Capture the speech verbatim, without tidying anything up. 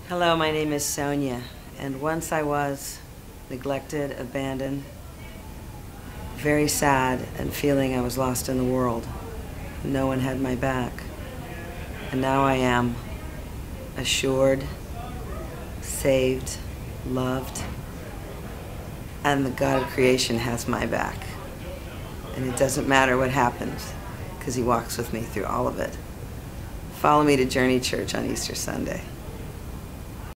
Hello, my name is Sonya, and once I was neglected, abandoned, very sad, and feeling I was lost in the world. No one had my back. And now I am assured, saved, loved, and the God of creation has my back. And it doesn't matter what happens, because he walks with me through all of it. Follow me to Journey Church on Easter Sunday.